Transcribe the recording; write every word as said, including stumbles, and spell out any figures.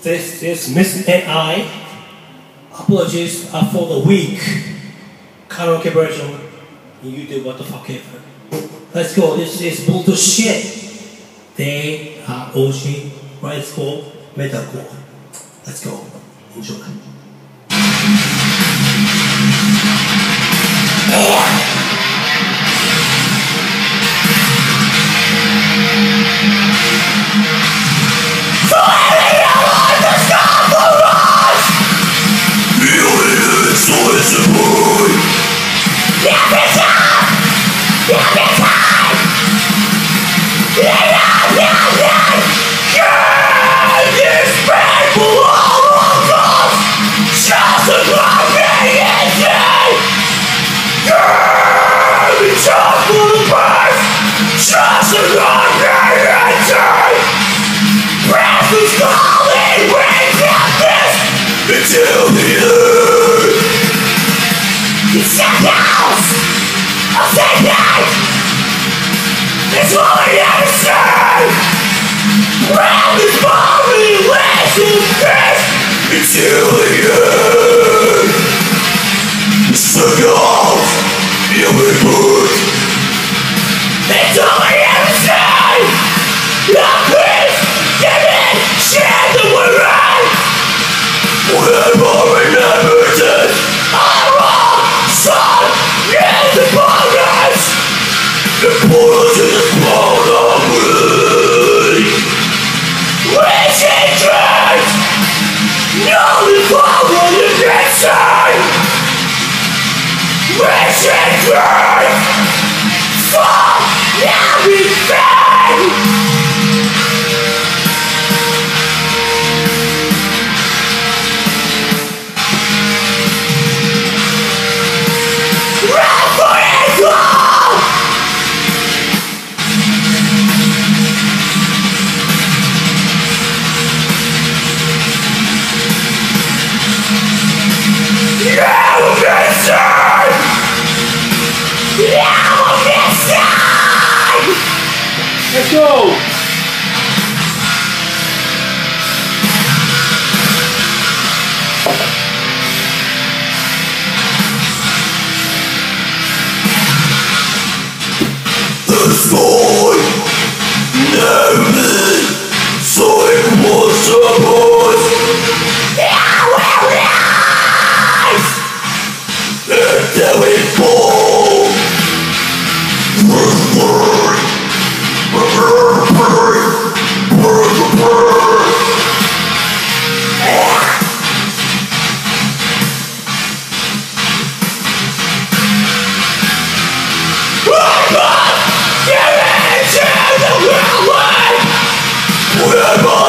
This is Miss and I. Apologies uh, for the weak karaoke version in YouTube, what the fuck ever. Let's go, this is bullshit. They are O G, rightcore, metalcore. Let's go, enjoy. Until the end. It's your house of Satan. It's all I ever say. Round this body, last in this. Until the end. It's the goals you'll be put. It's all I ever say. Now please give it share the world. Whenever remembers it, I'm wrong, son, is the progress. The portal to the throne of me. Wishing dreams, know the power you can say. Wishing dreams, for everything. Let's go! This boy never been, so it was supposed. Yeah, we're right! And there we go! Wherever